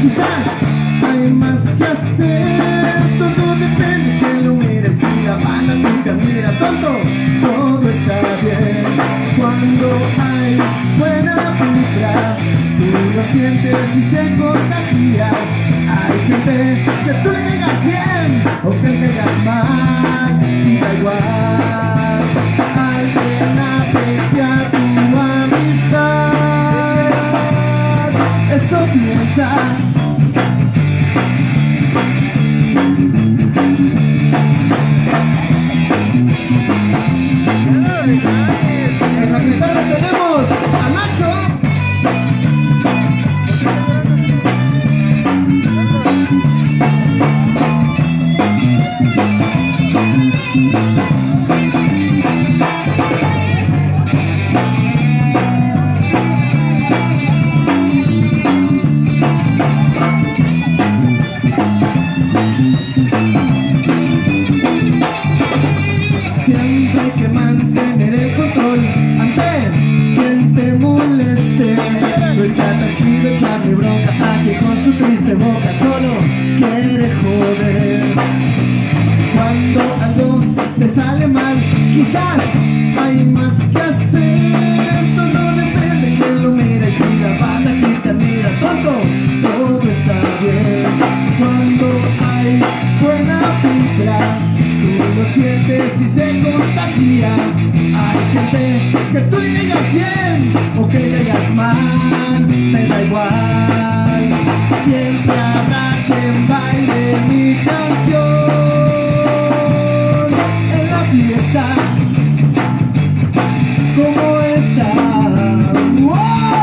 quizás hay más que hacer. Todo depende de quién lo mire. Si la banda te admira, tonto, todo está bien. Cuando hay buena vibra, tú lo sientes y se contagia. Hay gente que tú le caigas bien o que le caigas mal, y da igual. Alguien aprecia tu amistad, eso piensa. En la guitarra tenemos a Nacho. Siempre hay que mantener el control ante quien te moleste. No está tan chido echarle bronca a quien con su triste boca solo quiere joder. Cuando algo te sale mal, quizás hay más que hacer. Todo depende de quién lo mire. Si la banda aquí te admira, tonto, todo está bien. Cuando hay buena vibra, tú lo sientes y se contagia. Hay gente que tú le caigas bien o que le caigas mal, me da igual. Siempre habrá quien baile mi canción en la fiesta como esta. ¡Wow!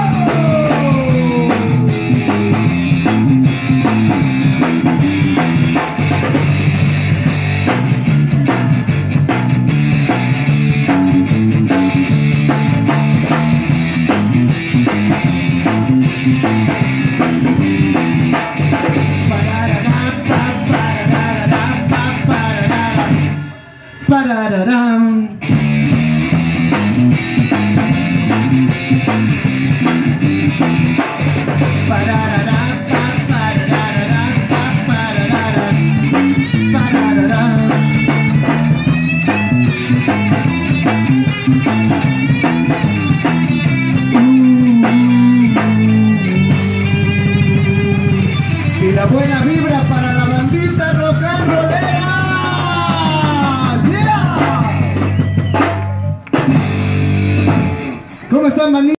Parararam. Y la buena vibra para la bandita rock and rollera. ¿Cómo están, bandita?